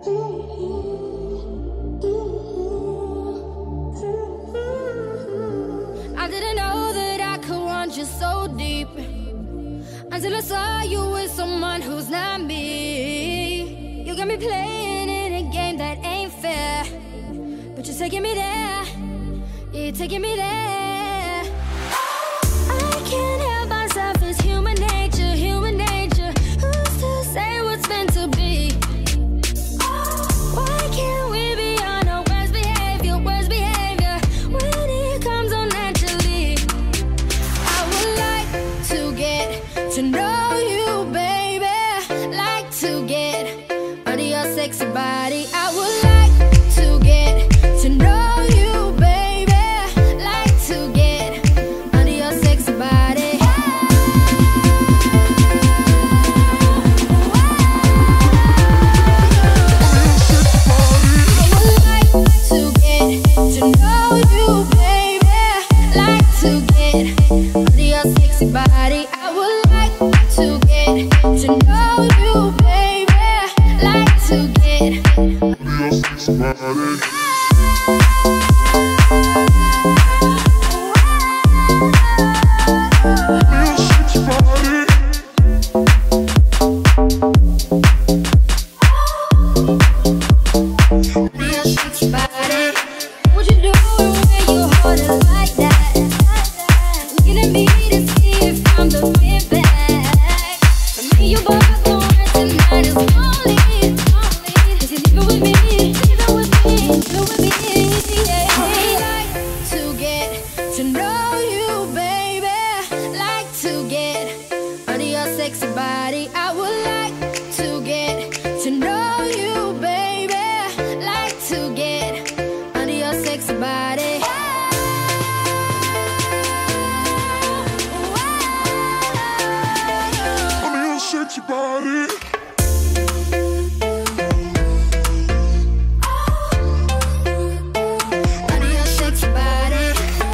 I didn't know that I could want you so deep until I saw you with someone who's not me. You got me playing in a game that ain't fair, but you're taking me there. You're taking me there. I can't help myself, it's human nature, human nature. Who's to say what's meant to be? Why can't we be on our worst behavior when it comes on naturally? I would like to get to know you, baby. Like to get under your sexy body. I would like to get to know you, baby. Like to get under your sexy body. I would like to get to know you, baby. Like to get under your sexy body. I would like to get to know you, baby. Like to get under your sexy body. What you doing when you hold it like that? Looking at me to see if I'm looking back. For me, you both know that tonight is lonely. Cause you're leaving with me, leaving with me, leaving with me. Yeah. I like to get to know you, baby. Like to get under your sexy body. I would like to get to know you, baby. Like to get under your sexy body. Under your sexy body. Under your sexy body.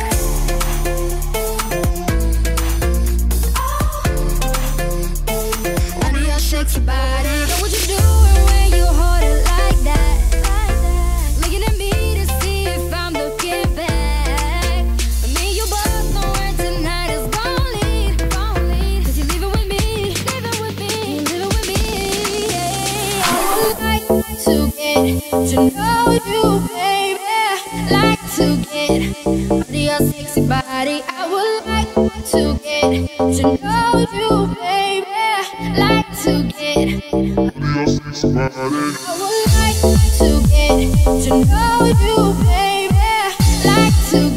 Under your sexy body. Know what you doing when you hold it like that? Looking at me to see if I'm looking back. For me, you both know where tonight is gon' lead. Cause you're leaving with me, leaving with me, leaving with me. Yeah. I would like to get to know you, baby. Like to get under your sexy body. I would like to get to know you, baby. Like to get Under your sexy body. I would like to get to know you, baby. Like to